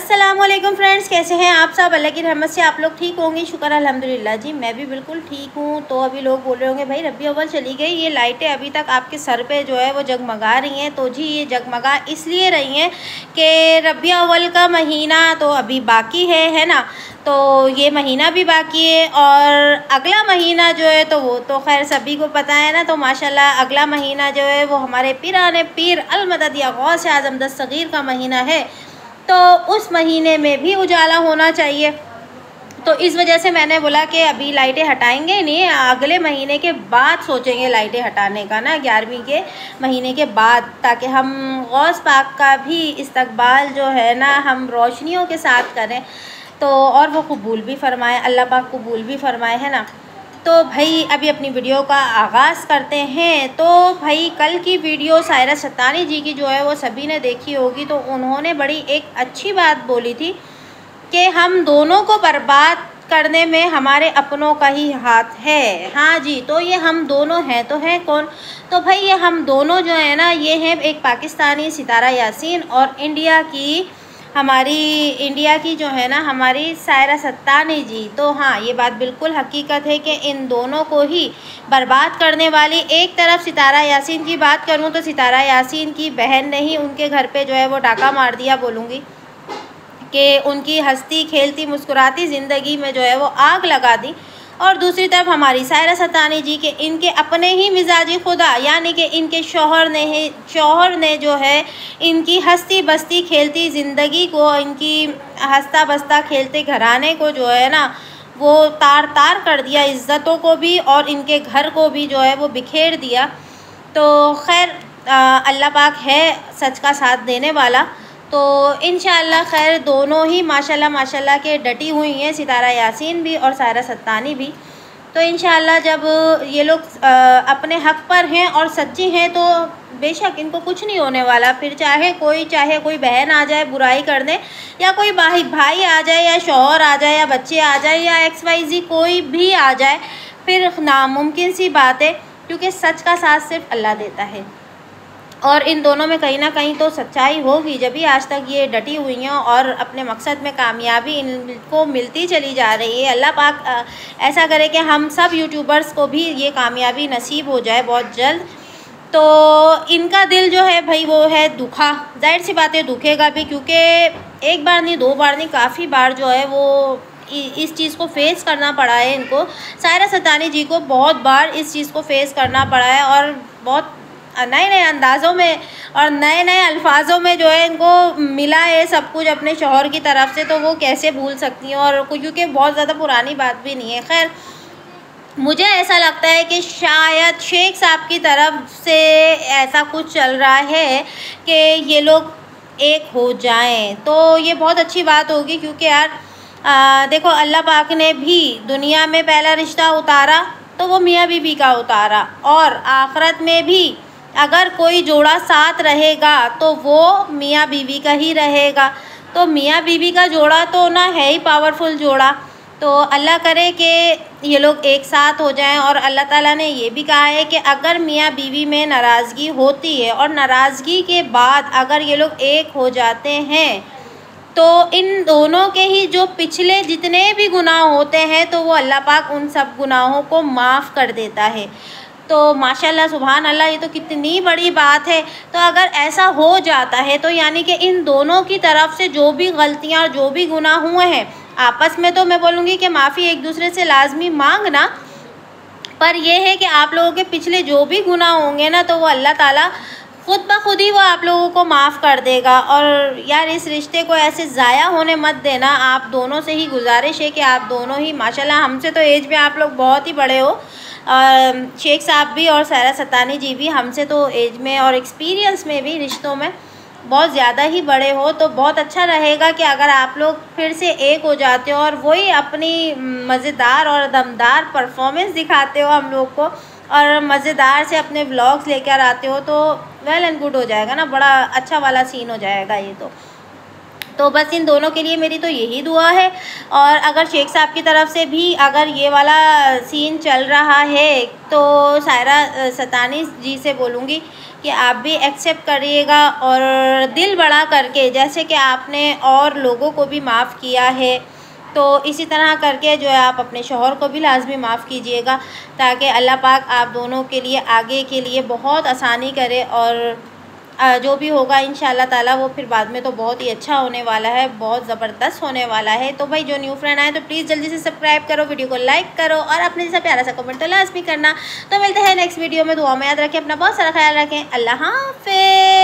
अस्सलामुअलैकुम फ्रेंड्स, कैसे हैं आप सब। अल्लाह की रहमत से आप लोग ठीक होंगे। शुक्र अल्हम्दुलिल्लाह जी, मैं भी बिल्कुल ठीक हूँ। तो अभी लोग बोल रहे होंगे भाई रबी अव्वल चली गई, ये लाइटें अभी तक आपके सर पे जो है वो जगमगा रही हैं। तो जी ये जगमगा इसलिए रही हैं कि रबी अव्वल का महीना तो अभी बाकी है ना। तो ये महीना भी बाकी है और अगला महीना जो है तो वो तो खैर सभी को पता है ना। तो माशाल्लाह अगला महीना जो है वो हमारे पीराने पीर अल मदद या गौस आज़म दस्तगीर का महीना है। तो उस महीने में भी उजाला होना चाहिए। तो इस वजह से मैंने बोला कि अभी लाइटें हटाएंगे नहीं, अगले महीने के बाद सोचेंगे लाइटें हटाने का ना, 11वीं के महीने के बाद, ताकि हम गौस पाक का भी इस्तकबाल जो है ना हम रोशनियों के साथ करें। तो और वो कबूल भी फ़रमाए, अल्लाह पाक कबूल भी फ़रमाए, है ना। तो भाई अभी अपनी वीडियो का आगाज़ करते हैं। तो भाई कल की वीडियो सायरा सत्तानी जी की जो है वो सभी ने देखी होगी। तो उन्होंने बड़ी एक अच्छी बात बोली थी कि हम दोनों को बर्बाद करने में हमारे अपनों का ही हाथ है। हाँ जी, तो ये हम दोनों हैं तो हैं कौन। तो भाई ये हम दोनों जो है ना ये हैं एक पाकिस्तानी सितारा यासीन और इंडिया की जो है ना हमारी सायरा सत्तानी जी। तो हाँ ये बात बिल्कुल हकीकत है कि इन दोनों को ही बर्बाद करने वाली, एक तरफ सितारा यासीन की बात करूँ तो सितारा यासीन की बहन ने ही उनके घर पे जो है वो डाका मार दिया, बोलूँगी कि उनकी हंसती खेलती मुस्कुराती ज़िंदगी में जो है वो आग लगा दी। और दूसरी तरफ हमारी सायरा सत्तानी जी के इनके अपने ही मिजाजी खुदा यानी कि इनके शौहर ने जो है इनकी हंसती बसती खेलती ज़िंदगी को, इनकी हंसता बसता खेलते घराने को जो है ना वो तार तार कर दिया, इज़्ज़तों को भी और इनके घर को भी जो है वो बिखेर दिया। तो खैर अल्लाह पाक है सच का साथ देने वाला। तो इंशाअल्लाह खैर दोनों ही माशाल्लाह के डटी हुई हैं, सितारा यासीन भी और सायरा सत्तानी भी। तो इंशाअल्लाह जब ये लोग अपने हक़ पर हैं और सच्ची हैं तो बेशक इनको कुछ नहीं होने वाला। फिर चाहे कोई बहन आ जाए बुराई करने, या कोई भाई आ जाए, या शौहर आ जाए, या बच्चे आ जाए, या XYZ कोई भी आ जाए, फिर नामुमकिन सी बात है, क्योंकि सच का साथ सिर्फ अल्लाह देता है। और इन दोनों में कहीं ना कहीं तो सच्चाई होगी, जब भी आज तक ये डटी हुई हैं और अपने मकसद में कामयाबी इनको मिलती चली जा रही है। अल्लाह पाक ऐसा करे कि हम सब यूट्यूबर्स को भी ये कामयाबी नसीब हो जाए बहुत जल्द। तो इनका दिल जो है भाई वो है दुखा, जाहिर सी बात है दुखेगा भी, क्योंकि एक बार नहीं दो बार नहीं काफ़ी बार जो है वो इस चीज़ को फेस करना पड़ा है इनको। सायरा सत्तानी जी को बहुत बार इस चीज़ को फेस करना पड़ा है और बहुत नए अंदाज़ों में और नए अल्फाजों में जो है इनको मिला है सब कुछ अपने शौहर की तरफ से। तो वो कैसे भूल सकती हैं, और क्योंकि बहुत ज़्यादा पुरानी बात भी नहीं है। खैर मुझे ऐसा लगता है कि शायद शेख साहब की तरफ से ऐसा कुछ चल रहा है कि ये लोग एक हो जाएं, तो ये बहुत अच्छी बात होगी। क्योंकि यार देखो अल्लाह पाक ने भी दुनिया में पहला रिश्ता उतारा तो वो मियाँ बीवी का उतारा, और आखिरत में भी अगर कोई जोड़ा साथ रहेगा तो वो मियाँ बीवी का ही रहेगा। तो मियाँ बीवी का जोड़ा तो ना है ही पावरफुल जोड़ा। तो अल्लाह करे कि ये लोग एक साथ हो जाएं। और अल्लाह ताला ने ये भी कहा है कि अगर मियाँ बीवी में नाराज़गी होती है और नाराज़गी के बाद अगर ये लोग एक हो जाते हैं तो इन दोनों के ही जो पिछले जितने भी गुनाह होते हैं तो वो अल्लाह पाक उन सब गुनाहों को माफ़ कर देता है। तो माशाल्लाह सुभान अल्लाह, ये तो कितनी बड़ी बात है। तो अगर ऐसा हो जाता है तो यानी कि इन दोनों की तरफ से जो भी गलतियाँ और जो भी गुनाह हुए हैं आपस में, तो मैं बोलूँगी कि माफ़ी एक दूसरे से लाजमी मांगना, पर यह है कि आप लोगों के पिछले जो भी गुनाह होंगे ना तो वो अल्लाह ताला खुद ब खुद ही वो आप लोगों को माफ़ कर देगा। और यार इस रिश्ते को ऐसे ज़ाया होने मत देना। आप दोनों से ही गुजारिश है कि आप दोनों ही माशाल्लाह, हमसे तो एज में आप लोग बहुत ही बड़े हो, शेख साहब भी और सायरा सत्तानी जी भी हमसे तो एज में और एक्सपीरियंस में भी रिश्तों में बहुत ज़्यादा ही बड़े हो। तो बहुत अच्छा रहेगा कि अगर आप लोग फिर से एक हो जाते हो और वही अपनी मज़ेदार और दमदार परफॉर्मेंस दिखाते हो हम लोग को, और मज़ेदार से अपने व्लॉग्स लेकर आते हो, तो वेल एंड गुड हो जाएगा ना, बड़ा अच्छा वाला सीन हो जाएगा ये। तो बस इन दोनों के लिए मेरी तो यही दुआ है। और अगर शेख साहब की तरफ से भी अगर ये वाला सीन चल रहा है तो सायरा सत्तानी जी से बोलूँगी कि आप भी एक्सेप्ट करिएगा और दिल बड़ा करके, जैसे कि आपने और लोगों को भी माफ़ किया है, तो इसी तरह करके जो है आप अपने शौहर को भी लाजमी माफ़ कीजिएगा, ताकि अल्लाह पाक आप दोनों के लिए आगे के लिए बहुत आसानी करे और जो भी होगा इंशाअल्लाह ताला वो फिर बाद में तो बहुत ही अच्छा होने वाला है, बहुत ज़बरदस्त होने वाला है। तो भाई जो न्यू फ्रेंड आए तो प्लीज़ जल्दी से सब्सक्राइब करो, वीडियो को लाइक करो और अपने जैसा प्यारा सा कमेंट तो लाजमी करना। तो मिलते हैं नेक्स्ट वीडियो में, दुआ में याद रखें, अपना बहुत सारा ख्याल रखें। अल्लाह हाफ़िज़।